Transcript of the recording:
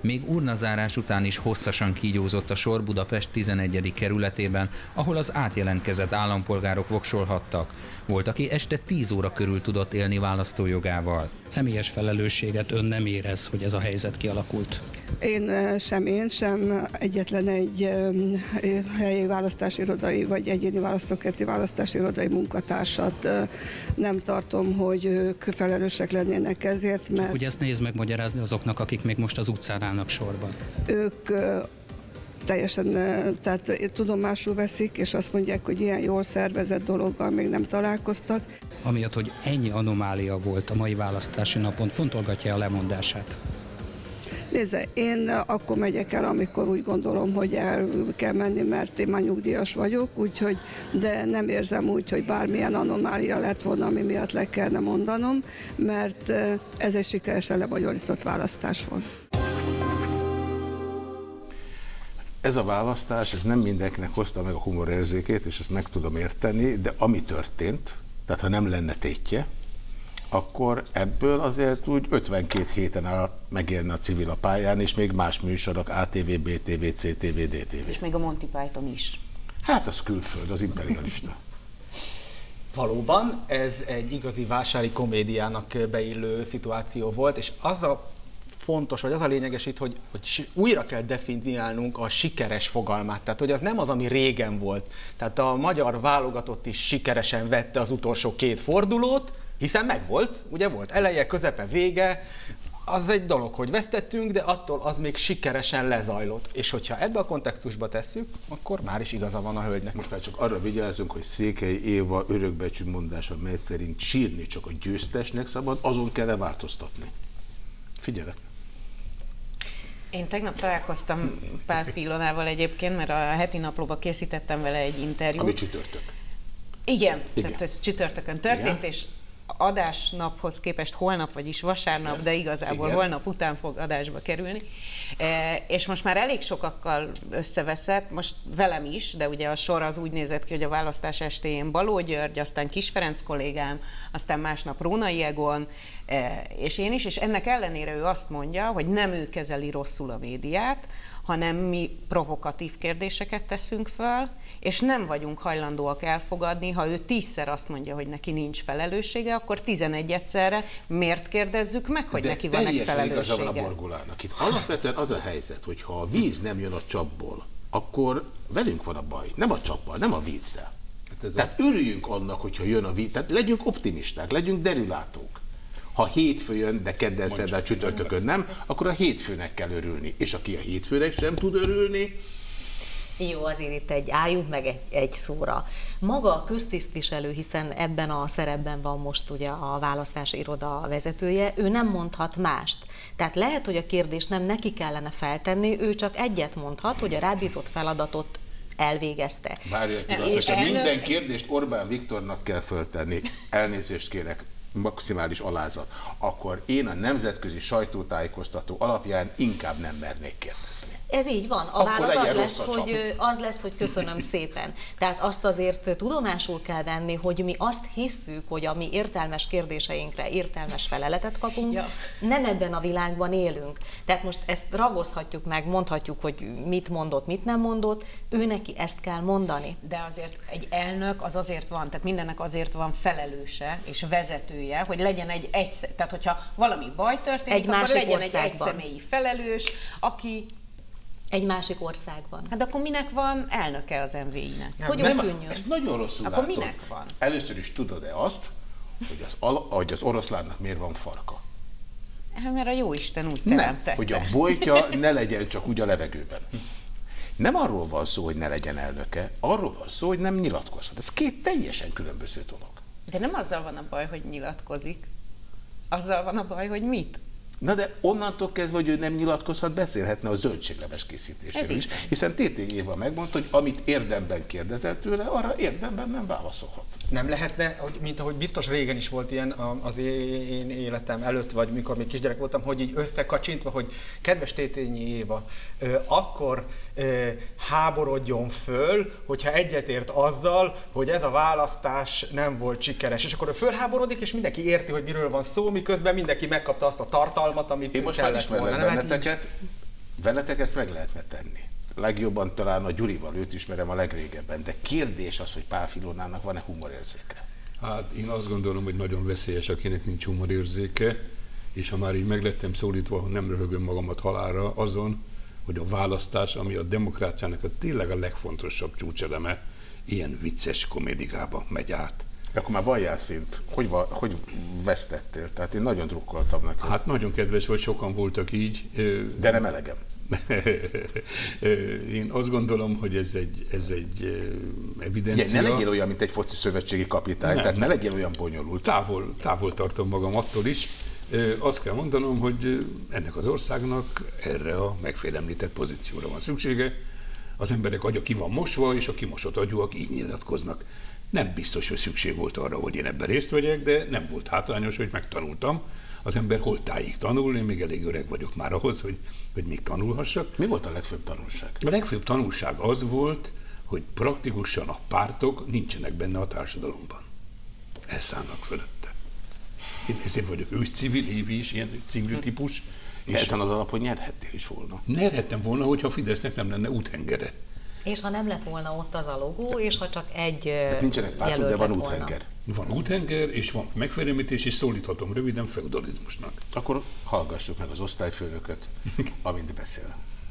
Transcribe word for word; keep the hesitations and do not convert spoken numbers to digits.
Még urnazárás után is hosszasan kígyózott a sor Budapest tizenegyedik kerületében, ahol az átjelentkezett állampolgárok voksolhattak. Volt, aki este tíz óra körül tudott élni választójogával. Személyes felelősséget ön nem érez, hogy ez a helyzet kialakult? Én sem én, sem egyetlen egy helyi választásirodai vagy egyéni választókerületi választásirodai munkatársat nem tartom, hogy ők felelősek lennének ezért, mert... Csak ugye ezt nehéz megmagyarázni azoknak, akik még most az utcán állnak sorban. Ők teljesen, tehát tudomásul veszik, és azt mondják, hogy ilyen jól szervezett dologgal még nem találkoztak. Amiatt, hogy ennyi anomália volt a mai választási napon, fontolgatja a lemondását? Nézze, én akkor megyek el, amikor úgy gondolom, hogy el kell menni, mert én már nyugdíjas vagyok, úgyhogy, de nem érzem úgy, hogy bármilyen anomália lett volna, ami miatt le kellene mondanom, mert ez egy sikeresen lebonyolított választás volt. Ez a választás, ez nem mindenkinek hozta meg a humorérzékét, és ezt meg tudom érteni, de ami történt, tehát ha nem lenne tétje, akkor ebből azért úgy ötvenkét héten áll megérne a Civil a pályán, és még más műsorok, á té vé, bé té vé, cé té vé, dé té vé. És még a Monty Python is. Hát az külföld, az imperialista. Valóban ez egy igazi vásári komédiának beillő szituáció volt, és az a fontos, vagy az a lényeges itt, hogy, hogy újra kell definiálnunk a sikeres fogalmát. Tehát, hogy az nem az, ami régen volt. Tehát a magyar válogatott is sikeresen vette az utolsó két fordulót, hiszen megvolt, ugye volt eleje, közepe, vége, az egy dolog, hogy vesztettünk, de attól az még sikeresen lezajlott. És hogyha ebbe a kontextusba tesszük, akkor már is igaza van a hölgynek. Most már csak arra vigyázzunk, hogy Székely Éva örökbecsű mondása, mely szerint sírni csak a győztesnek szabad, azon kell-e változtatni. Figyelek! Én tegnap találkoztam Pál Filonával egyébként, mert a heti naplóba készítettem vele egy interjút. Ami csütörtök. Igen, Igen. tehát ez csütörtökön történt, igen. És adásnaphoz képest holnap, vagyis vasárnap, igen. De igazából igen. Holnap után fog adásba kerülni. E, és most már elég sokakkal összeveszett, most velem is, de ugye a sor az úgy nézett ki, hogy a választás estéjén Baló György, aztán Kis Ferenc kollégám, aztán másnap Rónai Egon, e, és én is, és ennek ellenére ő azt mondja, hogy nem ő kezeli rosszul a médiát, hanem mi provokatív kérdéseket teszünk föl, és nem vagyunk hajlandóak elfogadni, ha ő tízszer azt mondja, hogy neki nincs felelőssége, akkor tizenegy egyszerre miért kérdezzük meg, hogy de neki van egy felelőssége? De teljesen igaza van a Borgulának. Itt alapvetően az a helyzet, hogy ha a víz nem jön a csapból, akkor velünk van a baj, nem a csappal, nem a vízzel. Hát Tehát a... örüljünk annak, hogyha jön a víz, tehát legyünk optimisták, legyünk derülátók. Ha hétfő jön, de kedden, szerdán, csütörtökön nem, akkor a hétfőnek kell örülni. És aki a hétfőnek sem tud örülni, jó, azért itt egy álljunk meg egy, egy szóra. Maga a köztisztviselő, hiszen ebben a szerepben van most ugye a választási iroda vezetője, ő nem mondhat mást. Tehát lehet, hogy a kérdést nem neki kellene feltenni, ő csak egyet mondhat, hogy a rábízott feladatot elvégezte. Várj, és elnök... minden kérdést Orbán Viktornak kell föltenni. Elnézést kérek, maximális alázat. Akkor én a nemzetközi sajtótájékoztató alapján inkább nem mernék kérdezni. Ez így van. A Akkor válasz az lesz, hogy, az lesz, hogy köszönöm szépen. Tehát azt azért tudomásul kell venni, hogy mi azt hisszük, hogy a mi értelmes kérdéseinkre értelmes feleletet kapunk, ja. Nem ebben a világban élünk. Tehát most ezt ragozhatjuk meg, mondhatjuk, hogy mit mondott, mit nem mondott, ő neki ezt kell mondani. De azért egy elnök az azért van, tehát mindennek azért van felelőse és vezetője, hogy legyen egy, egy tehát hogyha valami baj történik, egy akkor legyen országban. Egy egyszemélyi felelős, aki egy másik országban. Hát akkor minek van elnöke az em vé i-nek? Hogy nem, nem, ezt nagyon rosszul akkor látod. Minek van? Először is tudod-e azt, hogy az, hogy az oroszlánnak miért van farka? Hát mert a jóisten úgy teremtette. Nem, hogy a boltja ne legyen csak úgy a levegőben. Nem arról van szó, hogy ne legyen elnöke, arról van szó, hogy nem nyilatkozhat. Ez két teljesen különböző dolog. De nem azzal van a baj, hogy nyilatkozik. Azzal van a baj, hogy mit? Na de onnantól kezdve, hogy ő nem nyilatkozhat, beszélhetne a zöldségleves készítéséről is, hiszen té té Éva megmondta, hogy amit érdemben kérdezett tőle, arra érdemben nem válaszolhat. Nem lehetne, hogy, mint ahogy biztos régen is volt ilyen az én életem előtt, vagy mikor még kisgyerek voltam, hogy így összekacsintva, hogy kedves Tétényi Éva, akkor háborodjon föl, hogyha egyetért azzal, hogy ez a választás nem volt sikeres. És akkor ő fölháborodik, és mindenki érti, hogy miről van szó, miközben mindenki megkapta azt a tartalmat, amit én most már ismerlek benneteket, Veletek ezt meg lehetne tenni. Legjobban talán a Gyurival, őt ismerem a legrégebben, de kérdés az, hogy Pál Filonának van-e humorérzéke? Hát én azt gondolom, hogy nagyon veszélyes, akinek nincs humorérzéke, és ha már így meglettem szólítva, nem röhögöm magamat halálra azon, hogy a választás, ami a demokráciának a tényleg a legfontosabb csúcseleme, ilyen vicces komédikába megy át. De akkor már valljál szint. Hogy, hogy vesztettél? Tehát én nagyon drukkoltam neked. Hát nagyon kedves vagy, sokan voltak így. De nem elegem. Én azt gondolom, hogy ez egy, ez egy evidencia. Ja, ne legyél olyan, mint egy foci szövetségi kapitány, nem, tehát ne legyél olyan bonyolult. Távol, távol tartom magam attól is. Azt kell mondanom, hogy ennek az országnak erre a megfélemlített pozícióra van szüksége. Az emberek agya ki van mosva, és a kimosott agyúak így nyilatkoznak. Nem biztos, hogy szükség volt arra, hogy én ebben részt vegyek, de nem volt hátrányos, hogy megtanultam. Az ember holtáig tanul, én még elég öreg vagyok már ahhoz, hogy, hogy még tanulhassak. Mi volt a legfőbb tanulság? A legfőbb tanulság az volt, hogy praktikusan a pártok nincsenek benne a társadalomban. Elszállnak fölötte. Én ezért vagyok őscivil, Évi is ilyen civil típus. És ezen az alapon nyerhettél is volna. Nyerhettem volna, hogyha a Fidesznek nem lenne úthengere. És ha nem lett volna ott az a logó, és ha csak egy Tehát nincsenek pártok, de van úthenger. Van úthenger, és van megfélemlítés, és szólíthatom röviden feudalizmusnak. Akkor hallgassuk meg az osztályfőnököt, amint beszél.